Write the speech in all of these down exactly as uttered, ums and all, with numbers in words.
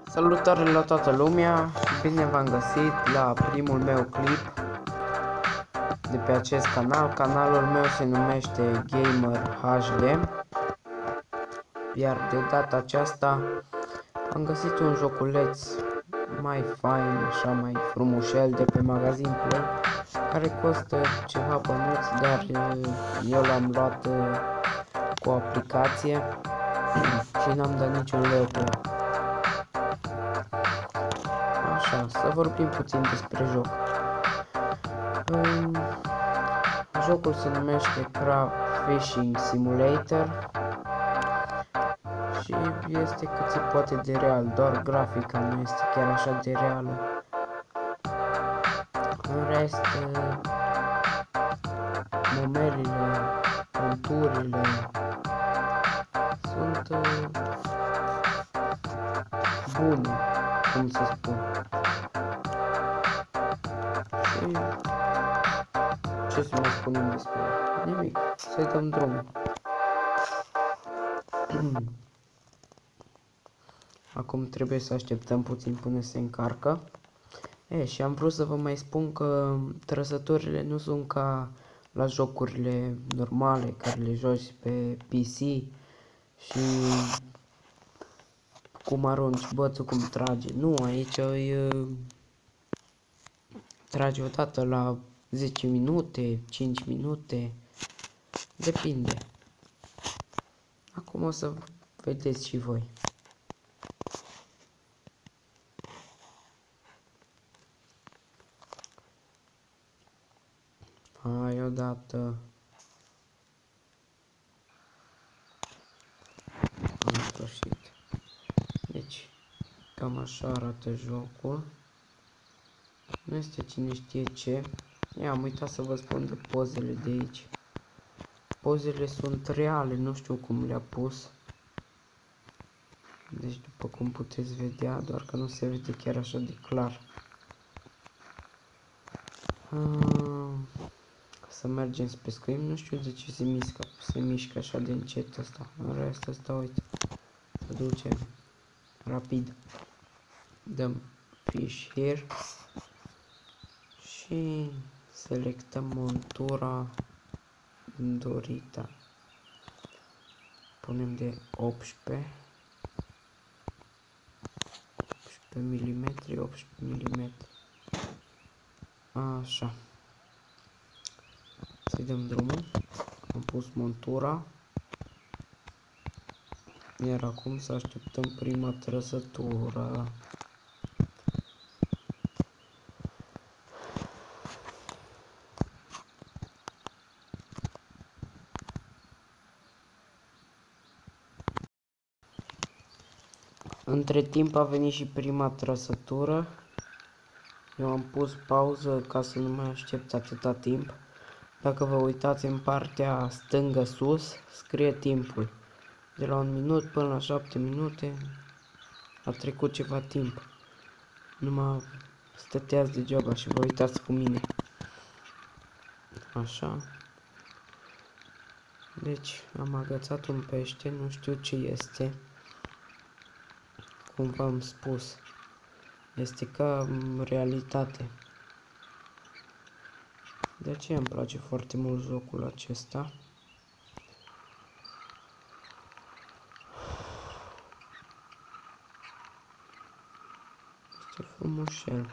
Salutare la toată lumea, bine v-am găsit la primul meu clip de pe acest canal. Canalul meu se numește Gamer H D, iar de data aceasta am găsit un joculeț mai fain, așa mai frumușel, de pe magazin Play, care costă ceva bănuți, dar eu l-am luat cu o aplicație și n-am dat niciun leu pe ea. Așa, să vorbim puțin despre joc. Um, jocul se numește Crab Fishing Simulator și este cât se poate de real, doar grafica nu este chiar așa de reală. În rest, numerele, conturile sunt uh, bune, cum să spun. Și ce să mai spunem despre el? Nimic, să-i dăm drumul. Acum trebuie să așteptăm puțin până se încarcă. E, și am vrut să vă mai spun că trăsăturile nu sunt ca la jocurile normale care le joci pe P C și cum arunci bățul, cum trage. Nu, aici îi trage odată la zece minute, cinci minute, depinde. Acum o să vedeți și voi. Hai odată. În sfârșit. Deci, cam așa arată jocul. Nu este cine știe ce. Ia, am uitat să vă spun de pozele de aici. Pozele sunt reale, nu știu cum le-a pus. Deci, după cum puteți vedea, doar că nu se vede chiar așa de clar. Uh, să mergem spre scrim, nu știu de ce se mișcă, se mișcă așa de încet asta. În rest asta, uite, să ducem rapid. Dăm fish here și selectăm montura dorită. Punem de optsprezece milimetri, optsprezece milimetri. Așa. Să-i dăm drumul. Am pus montura. Iar acum să așteptăm prima trăsătură. Între timp a venit și prima trăsătură. Eu am pus pauză ca să nu mai aștept atâta timp. Dacă vă uitați în partea stângă sus, scrie timpul. De la un minut până la șapte minute a trecut ceva timp. Numai stăteați degeaba și vă uitați cu mine. Așa. Deci am agățat un pește, nu știu ce este. Cum v-am spus. Este ca în realitate. De aceea îmi place foarte mult jocul acesta. Este frumușel.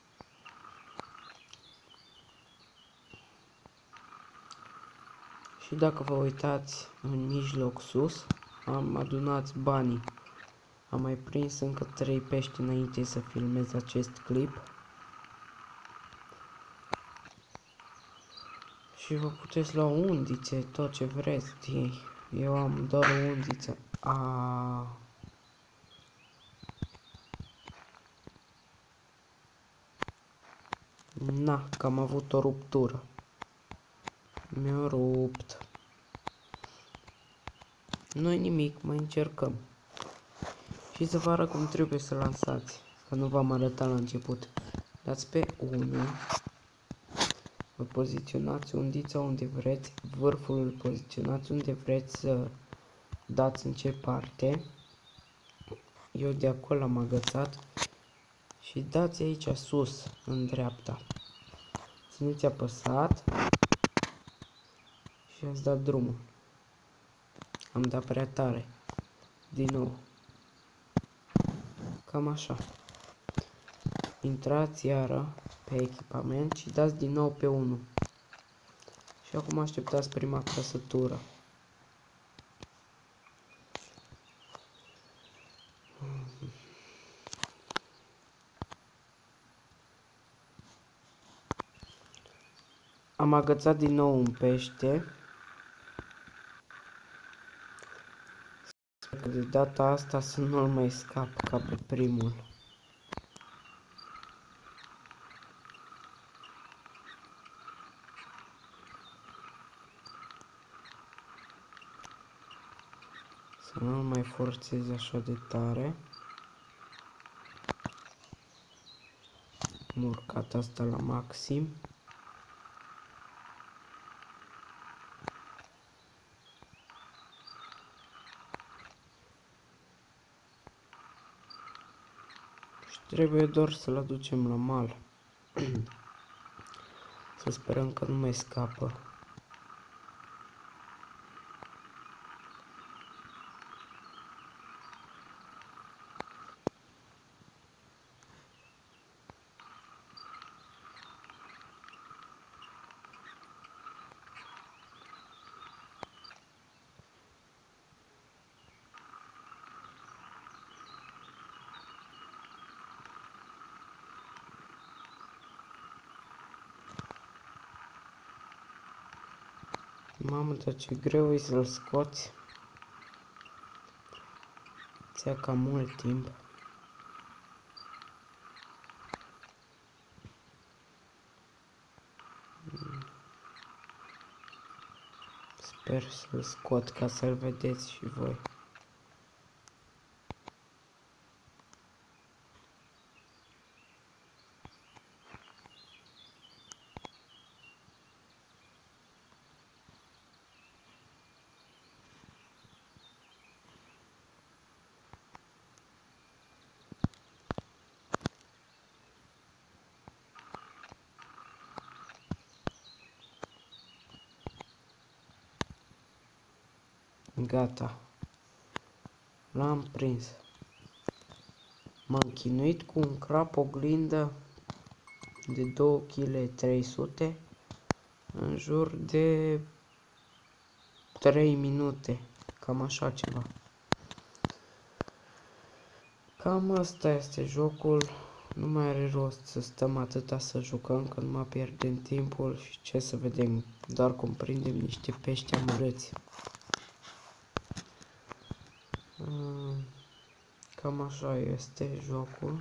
Și dacă vă uitați în mijloc sus, am adunat banii. Am mai prins încă trei pești înainte să filmez acest clip. Și vă puteți lua undițe, tot ce vreți. Eu am doar o undiță. A. Na, că am avut o ruptură. Mi-a rupt. Nu-i nimic, mai încercăm. Și să vă arăt cum trebuie să lansați, că nu v-am arătat la început. Dați pe unu, vă poziționați undița unde vreți, vârful îl poziționați unde vreți să dați în ce parte, Eu de acolo am agățat. Și dați aici sus, în dreapta. Țineți apăsat. Și ați dat drumul. Am dat prea tare. Din nou. Cam așa. Intrați iară pe echipament și dați din nou pe unu. Și acum așteptați prima trăsătură. Am agățat din nou un pește. Sper că de data asta să nu-l mai scap ca pe primul. Să nu-l mai forțez așa de tare. Am urcat asta la maxim. Trebuie doar să-l aducem la mal. Să sperăm că nu mai scapă. Mamă, dar ce greu e să-l scoți. Ți-a cam mult timp. Sper să-l scot ca să-l vedeți și voi. Gata. L-am prins. M-am chinuit cu un crap oglindă de două virgulă trei sute kilograme în jur de trei minute. Cam așa ceva. Cam asta este jocul. Nu mai are rost să stăm atâta să jucăm, că nu mai pierdem timpul și ce să vedem, doar cum prindem niște pești amărâți. Cam așa este jocul.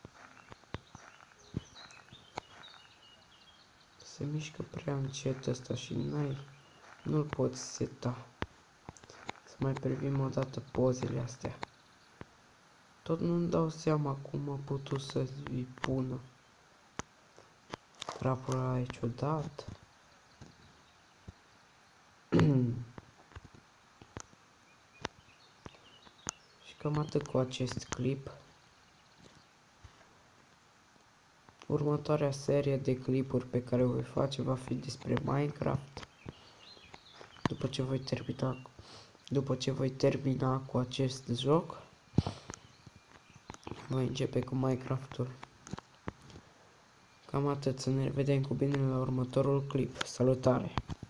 Se mișcă prea încet ăsta și n-ai, nu-l poți seta. Să mai privim o dată pozele astea. Tot nu-mi dau seama cum a putut să-i pună. Crapul ăla e ciudat. Și cam atât cu acest clip. Următoarea serie de clipuri pe care o voi face va fi despre Minecraft. După ce voi termina, după ce voi termina cu acest joc, voi începe cu Minecraft-ul. Cam atât, să ne vedem cu bine la următorul clip. Salutare!